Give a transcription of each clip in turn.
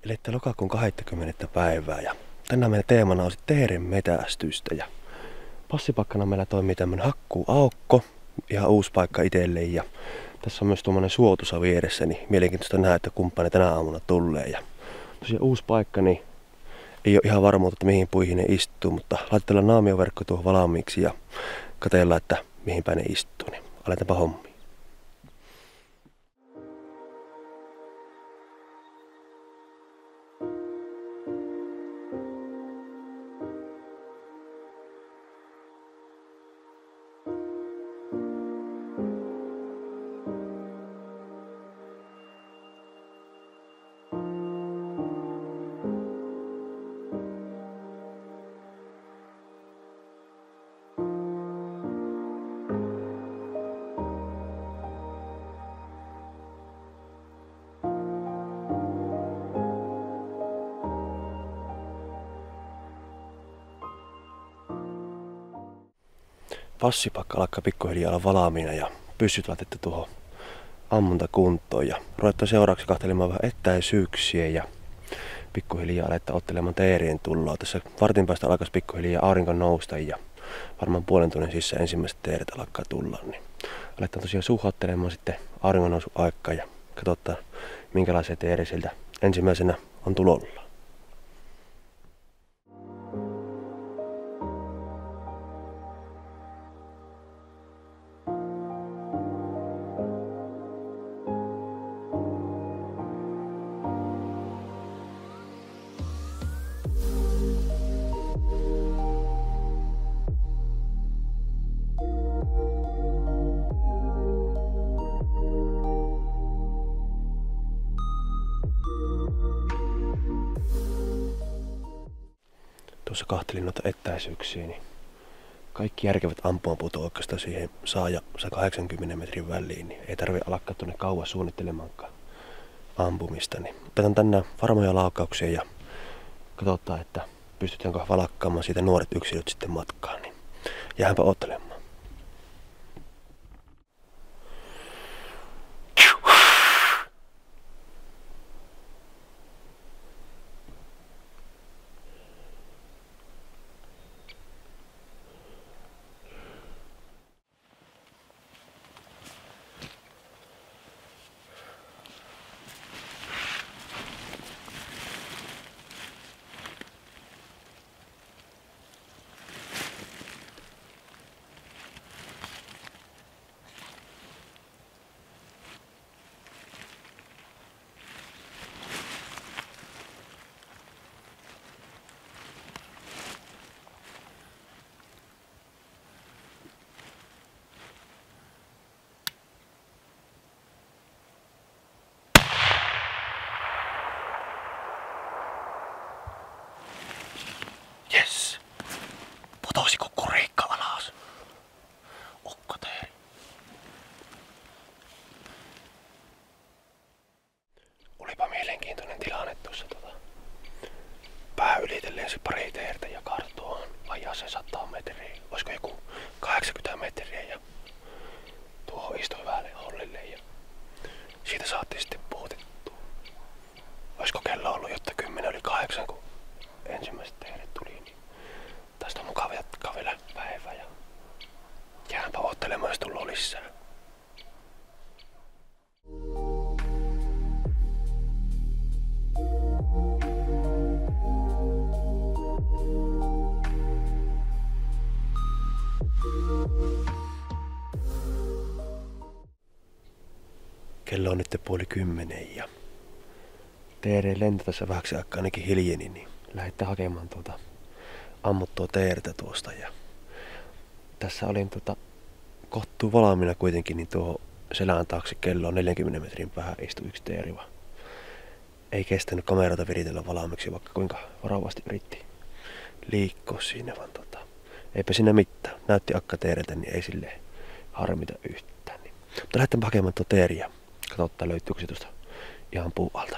Elettä lokakuun 20. päivää ja tänään meidän teemana on sitten teeren metästystä. Ja passipakkana meillä toimii tämmönen hakkuuaukko, ihan uusi paikka itselle. Ja tässä on myös tuommoinen suotusa vieressä, niin mielenkiintoista nähdä, että kumppani tänä aamuna tulee. Ja tosiaan uusi paikka, niin ei ole ihan varmuutta, että mihin puihin ne istuu, mutta laitetaan naamioverkko tuohon valmiiksi ja katsellaan, että mihin päin ne istuu, niin aletaanpa hommiin. Passipakka alkaa pikkuhiljaa olla valmiina ja pyssyt laitettu tuohon ammuntakuntoon ja ruvetaan seuraavaksi katselemaan vähän etäisyyksiä ja pikkuhiljaa aletaan ottelemaan teerien tuloa. Tässä vartin päästä alkaisi pikkuhiljaa aurinko nousta ja varmaan puolen tunnin sisään ensimmäiset teeret alkaa tulla. Niin aletaan tosiaan suhattelemaan sitten auringon nousun aikaa ja katsotaan minkälaisia teeriä sieltä ensimmäisenä on tulolla. Tuossa kahtelin noita etäisyyksiä, niin kaikki järkevät ampumapuut on oikeastaan siihen 100 ja 180 metrin väliin, niin ei tarvitse alkaa tuonne kauas suunnittelemaankaan ampumista. Niin otetaan tänään varmoja laukauksia ja katsotaan, että pystytäänkö valakkaamaan siitä nuoret yksilöt sitten matkaan, niin jäähänpä ottelemaan. Jes! Putosiko kurikka alas? Okkoteeri. Olipa mielenkiintoinen tilanne tuossa pää ylitelleen se pari teertä ja karttuaan vajaa se 100 metriä. Olisiko joku 80 metriä ja tuohon istui hyvälle hollille ja siitä saatiin sitten puutettua. Olisiko kello ollut jotta 7:10 kun ensimmäiset teeret tuli, niin tästä on mukava jatkaa vielä päivä ja jäämpä ottelemaan, jos tullut lisää. Kello on nyt 9:30 ja teereen lento tässä vähäksi aikaa ainakin hiljeni, niin lähdetään hakemaan ammuttua teertä tuosta. Ja tässä olin kohtuu valmiina kuitenkin, niin tuohon selän taakse kello on 40 metrin päähän istui yksi teeri. Ei kestänyt kamerata viritellä valmiiksi, vaikka kuinka varovasti yritti liikkua siinä, vaan eipä siinä mitään. Näytti akka teereltä, niin ei silleen harmita yhtään. Niin. Mutta lähdetään hakemaan tuo teeri ja katsotaan löytyykö se tuosta ihan puualta.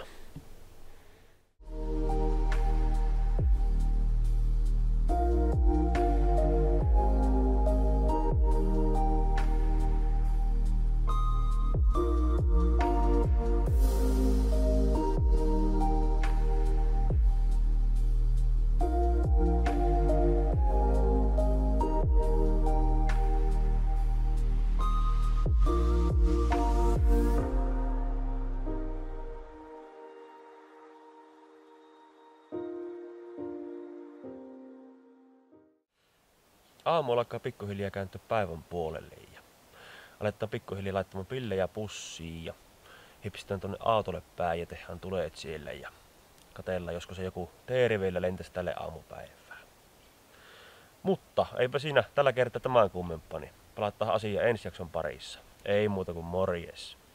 aamu alkaa pikkuhiljaa kääntyä päivän puolelle ja aletaan pikkuhiljaa laittamaan pillejä pussiin ja hipsitään tonne autolle päin ja tehdään tuleet siellä ja katsellaan, josko se joku teeriveillä lentäisi tälle aamupäivään. Mutta eipä siinä tällä kertaa tämän kummempani. Palataan asiaan ensi jakson parissa. Ei muuta kuin morjes.